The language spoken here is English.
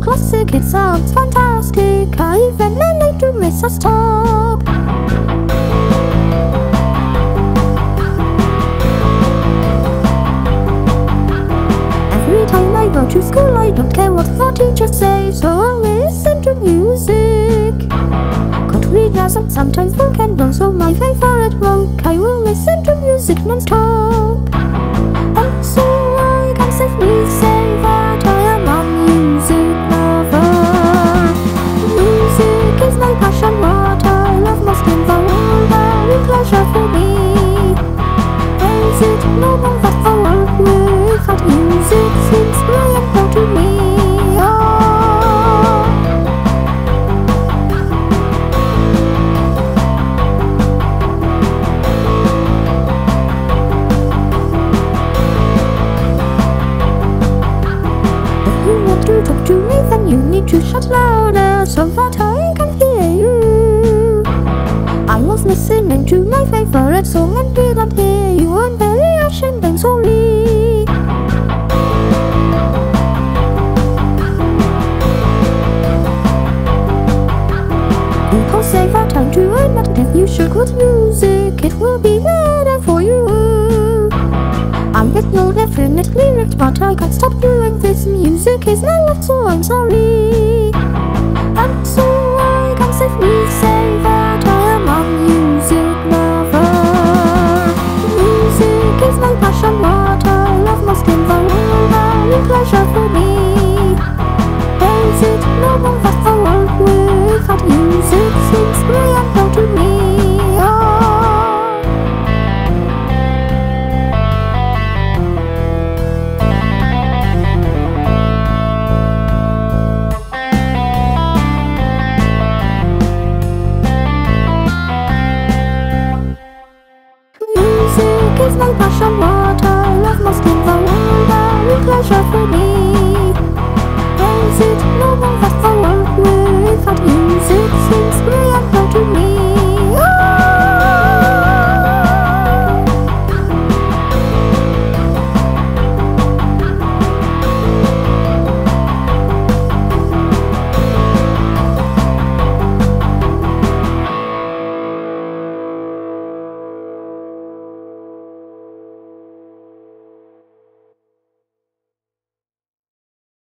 classic, it sounds fantastic. I even managed to miss a stop. Every time I go to school, I don't care what the teachers say, so I listen to music. Country jazz and sometimes folk and also my favorite rock. I will listen to music non-stop. And so I can safely say that I am a music lover. Music is my passion, what I love most in the world, very pleasure for me. Is it normal that the world without music seems brilliant to me? To talk to me, then you need to shout louder so that I can hear you. I was listening to my favorite song and didn't hear you. I'm very ashamed and sorry. People say that I'm too admit if you should quit music, it will be better for you. I get no definite lyrics, but I can't stop doing this. Music is my life, so I'm sorry. And so I can safely say that I am a music lover. Music is my passion, what I love most in the world, very pleasure for me. Is it normal that the world without music seems brilliant to me? Music is my passion, what I love most in the world, very pleasure for me.